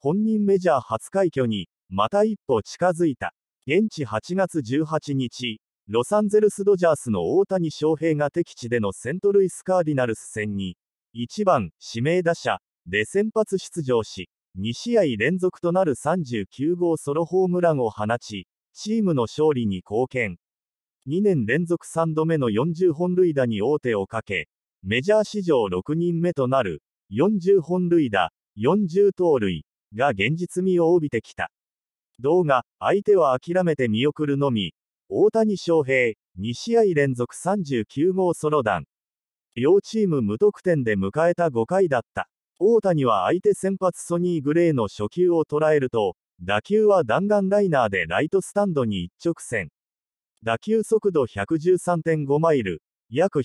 本人メジャー初快挙に、また一歩近づいた。現地8月18日、ロサンゼルスドジャースの大谷翔平が敵地でのセントルイスカーディナルス戦に、1番、指名打者で先発出場し、2試合連続となる39号ソロホームランを放ち、チームの勝利に貢献。2年連続3度目の40本塁打に王手をかけ、メジャー史上6人目となる、40本塁打、40盗塁が現実味を帯びてきた。動画、相手は諦めて見送るのみ、大谷翔平、2試合連続39号ソロ弾。両チーム無得点で迎えた5回だった。大谷は相手先発ソニー・グレーの初球を捉えると、打球は弾丸ライナーでライトスタンドに一直線。打球速度 113.5 マイル、約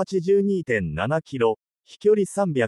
182.7 キロ、飛距離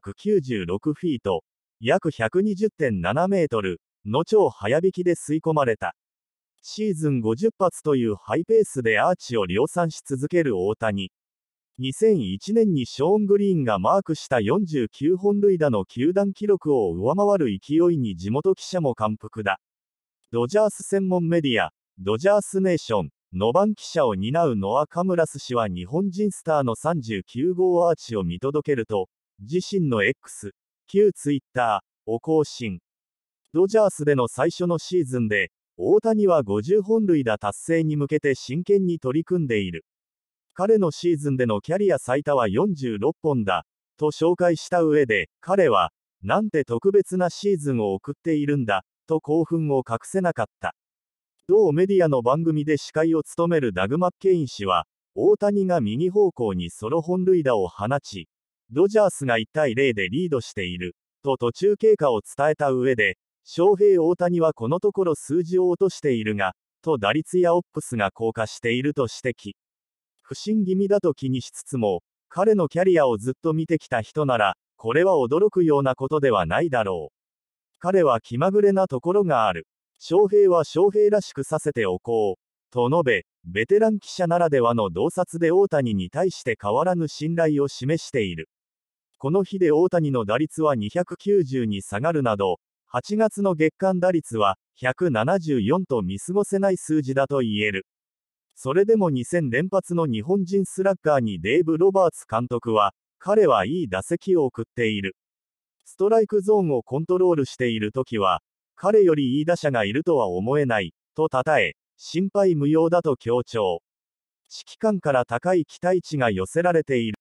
396フィート、約 120.7 メートルの超早引きで吸い込まれた。シーズン50発というハイペースでアーチを量産し続ける大谷。2001年にショーン・グリーンがマークした49本塁打の球団記録を上回る勢いに地元記者も感服だ。ドジャース専門メディア、ドジャースネーションの番記者を担うノア・カムラス氏は日本人スターの39号アーチを見届けると、自身の X、旧ツイッターを更新。ドジャースでの最初のシーズンで、大谷は50本塁打達成に向けて真剣に取り組んでいる。彼のシーズンでのキャリア最多は46本だ、と紹介した上で、彼は、なんて特別なシーズンを送っているんだ、と興奮を隠せなかった。同メディアの番組で司会を務めるダグ・マッケイン氏は、大谷が右方向にソロ本塁打を放ち、ドジャースが1対0でリードしている、と途中経過を伝えた上で、翔平大谷はこのところ数字を落としているが、と打率やオップスが降下していると指摘。不振気味だと気にしつつも、彼のキャリアをずっと見てきた人なら、これは驚くようなことではないだろう。彼は気まぐれなところがある。翔平は翔平らしくさせておこう。と述べ、ベテラン記者ならではの洞察で大谷に対して変わらぬ信頼を示している。この日で大谷の打率は290に下がるなど、8月の月間打率は174と見過ごせない数字だと言える。それでも2戦連発の日本人スラッガーにデーブ・ロバーツ監督は、彼はいい打席を送っている。ストライクゾーンをコントロールしているときは、彼よりいい打者がいるとは思えない、と称え、心配無用だと強調。指揮官から高い期待値が寄せられている。